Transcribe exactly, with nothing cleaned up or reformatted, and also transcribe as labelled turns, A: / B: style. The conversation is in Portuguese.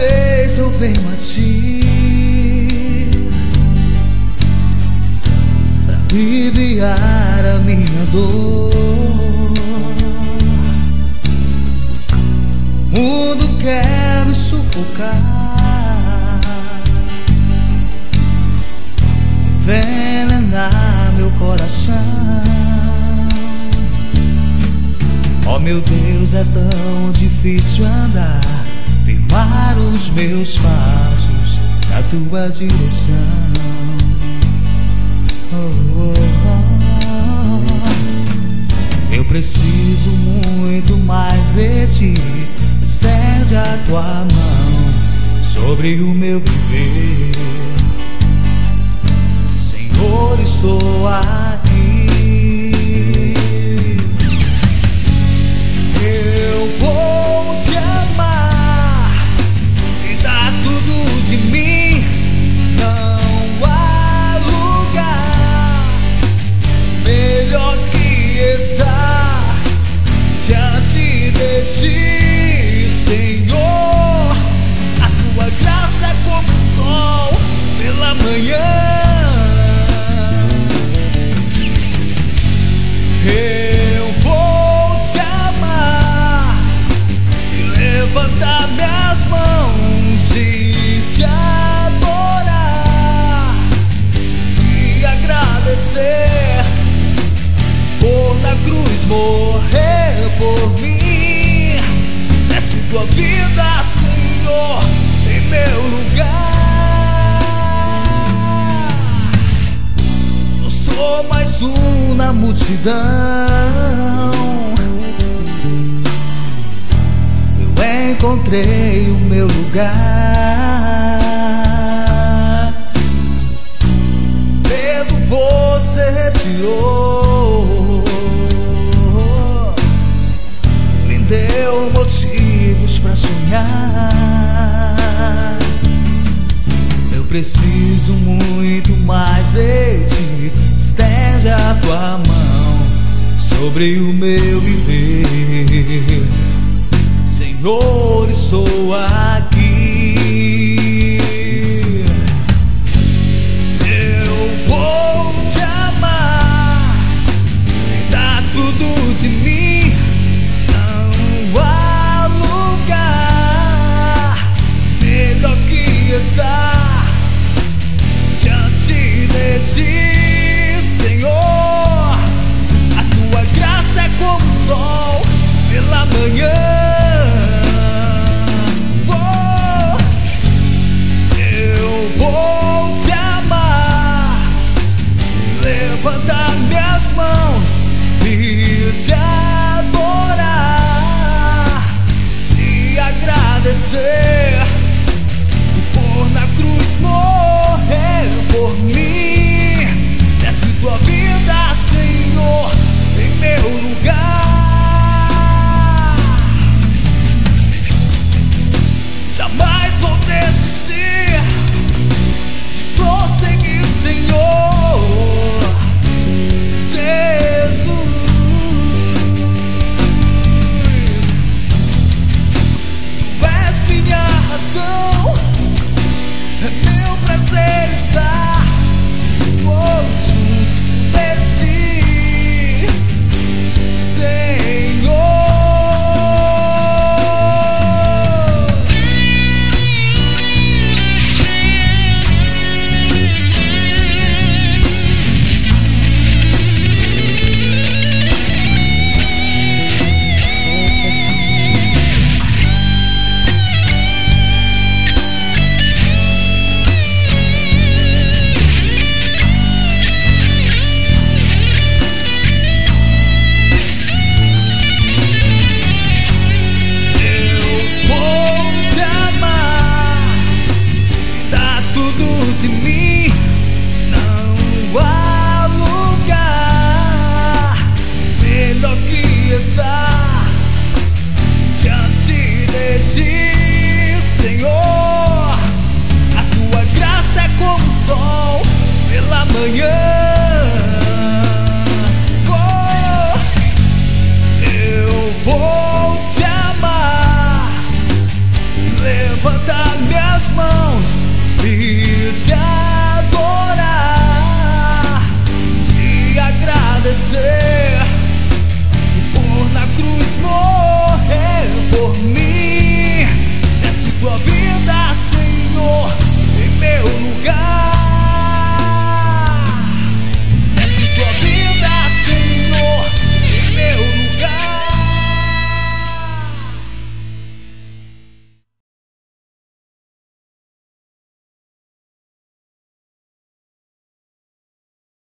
A: vez eu venho a ti pra aliviar a minha dor. O mundo quer me sufocar, envenenar meu coração. Oh meu Deus, é tão difícil andar, firmar os meus passos na tua direção. Oh, oh, oh. Eu preciso muito mais de ti. Estende a tua mão sobre o meu viver. Senhor, estou aqui. Eu vou te amar e dar tudo de mim. Não há lugar melhor que estar diante de ti, Senhor. A tua graça é como o sol pela manhã. Eu vou te amar e levantar minhas mãos e te adorar, te agradecer por na cruz morrer por mim. Desce tua vida, Senhor, em meu lugar. Não sou mais um na multidão, eu encontrei o meu lugar. Medo você retirou, me deu motivos pra sonhar. Eu preciso muito mais de ti. Estende a tua mão sobre o meu viver. Senhor, estou aqui. Eu vou te amar e dar tudo de mim. Não há lugar melhor que estar diante de ti, Senhor. A tua graça é como o sol pela manhã. Oh, eu vou te amar, levantar minhas mãos e te adorar, te agradecer por na cruz morrer por mim. Desce tua vida, Senhor, em meu lugar. Jamais vou desistir de prosseguir, Senhor Jesus. Tu és minha razão, é meu prazer estar junto de ti, Senhor. De mim não há lugar melhor que estar diante de ti, Senhor. A tua graça é como o sol pela manhã.